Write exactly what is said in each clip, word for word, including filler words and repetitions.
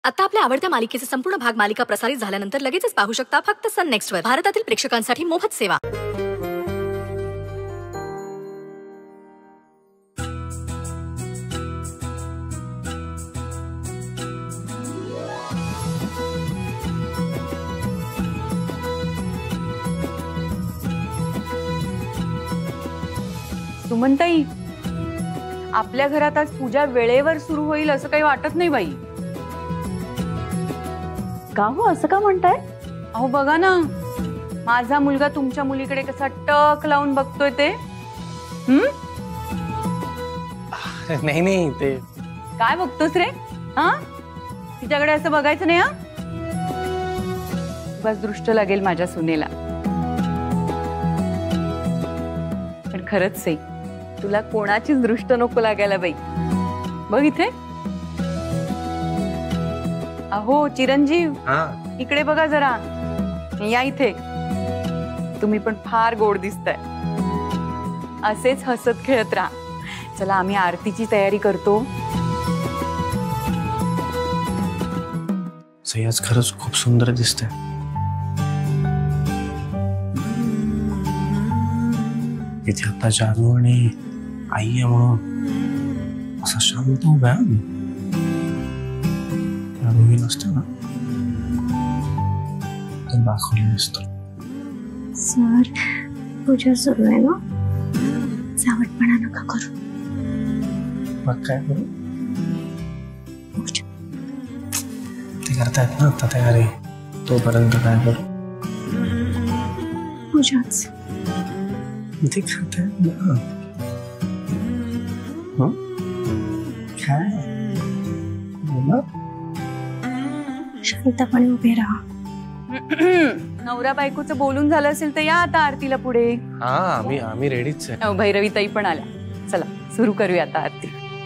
आता आपल्या आवडत्या मालिकेचे संपूर्ण भाग मालिका प्रसारित झाल्यानंतर लगेचच पाहू शकता फक्त सन नेक्स्ट वर. भारतातील प्रेक्षकांसाठी मोफत सेवा. सुमनताई, आपल्या घरात आज पूजा वेळेवर सुरू होईल असं काही वाटत नाही बाई. का हो असं का म्हणताय? अहो बघा ना, माझा मुलगा तुमच्या मुलीकडे कसा टक लावून बघतोय ते. हम्म नाही नाही ते काय बघतोस रे? हा, तिच्याकडे असं बघायचं नाही. हा, बस दृष्ट लागेल माझ्या सुनेला. पण खरंच आहे, तुला कोणाचीच दृष्ट नको लागायला बाई. बघ इथे. अहो चिरंजीव, इकडे बघा जरा. या इथे. तुम्ही पण फार गोड दिसताय. असेच हसत खेळत राहा. चला आम्ही आरतीची तयारी करतो. सह्याच खरंच खूप सुंदर दिसते. इथे आता जानू आणि आई आहे म्हणून असा शांत उभा रोही नसते ना, तर दाखवली नसतं. सर, पूजा सुरू आहे ना, सावटपणा नका करू. मग काय करू? ते करतायत ना आता तयारी, तोपर्यंत काय करू? पूजाच ते करतायत ना. काय शांतपणे उभे राहा. नवरा बायकोचं बोलून झालं असेल तर या आता आरतीला पुढे. हा, आम्ही आम्ही रेडीच आहे. भैरवी ताई पण आल्या. चला सुरू करूया आता आरती.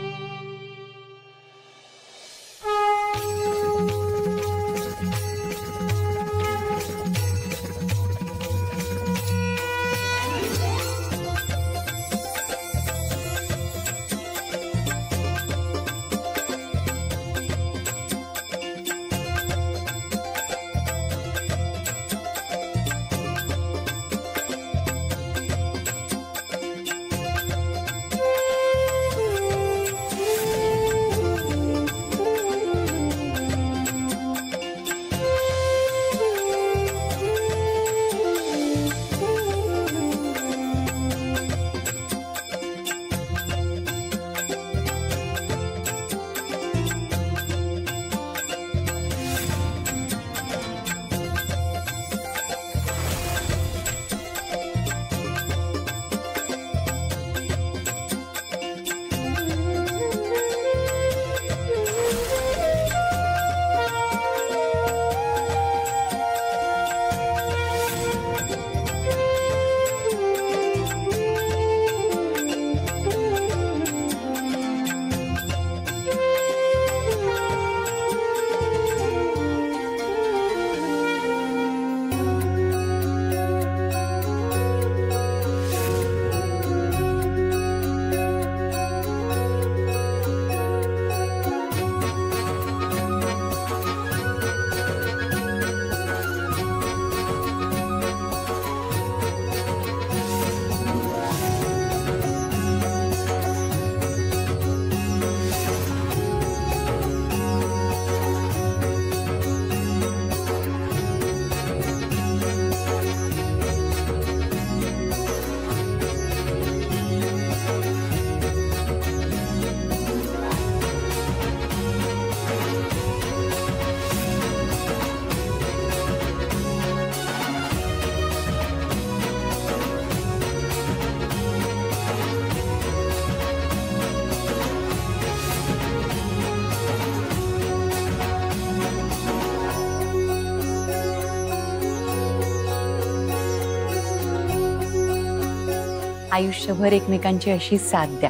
आयुष्यभर एकमेकांची अशी साथ द्या.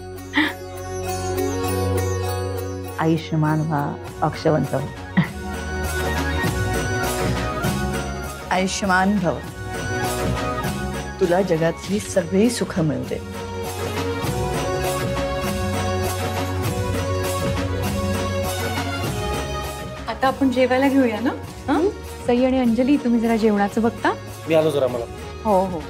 आयुष्यमान व्हा, अक्षवंत व्हा. आयुष्यमान भव. तुला जगातली सगळी सुख मिळू दे. आता आपण जेवायला घेऊया ना. हं? सई आणि अंजली तुम्ही जरा जेवणाचं बघता. मी आलो जरा मला. हो हो.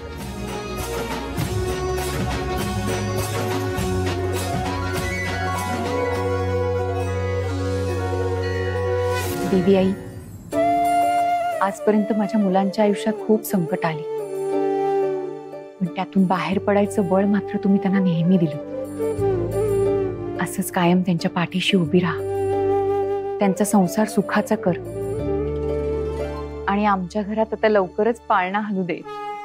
देवी आई, आजपर्यंत माझ्या मुलांच्या आयुष्यात खूप संकट आली, पण त्यातून बाहेर पडायचं बळ मात्र तुम्ही त्यांना नेहमी दिलं. असंच कायम त्यांच्या पाठीशी उभी राहा, त्यांचा संसार सुखाचा कर आणि आमच्या घरात आता लवकरच पाळणा हलू दे.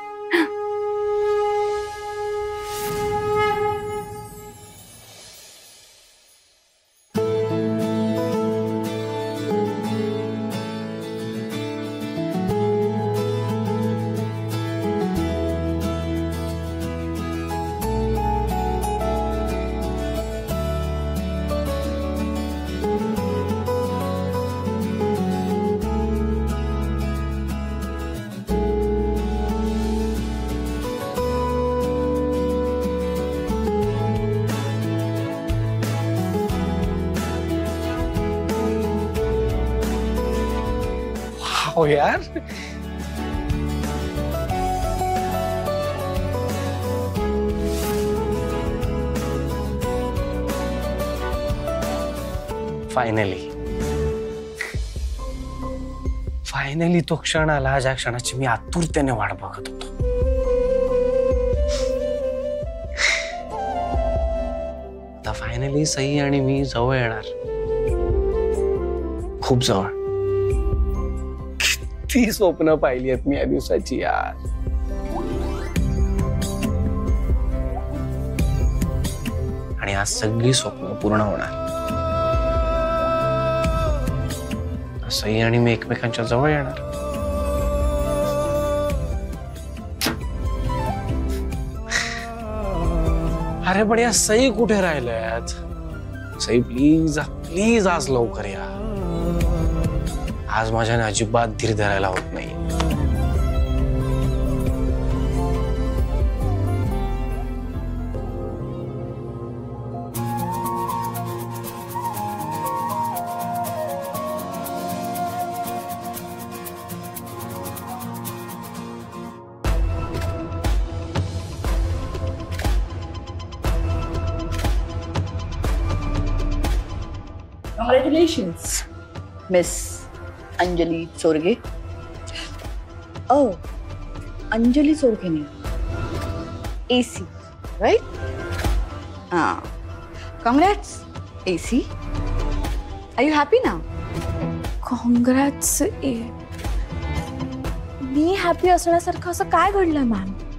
हो यार, फायनली फायनली तो क्षण आला ज्या क्षणाची मी आतुरतेने वाट बघत होतो. आता फायनली सई आणि मी जवळ येणार, खूप जवळ. ती स्वप्न पाहिली आहेत मी या दिवसाची यार. आणि आज सगळी स्वप्न पूर्ण होणार. सई आणि मी एकमेकांच्या जवळ येणार. अरे पण या सई कुठे राहिल्यात? सई प्लीज प्लीज आज लवकर या. आज माझ्याने अजिबात धीर धरायला होत नाही. Congratulations, Miss Anjali Sorge. Oh, Anjali Sorge A C, right? Ah, congrats, A C. Are you happy now? Congrats. मी हॅपी असण्यासारखं असं काय घडलंय मॅम?